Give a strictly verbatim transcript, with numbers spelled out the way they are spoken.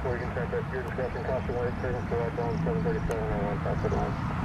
Oregon Traffic, you're discussing caution light, turning to right on seven thirty-seven oh one, south of line.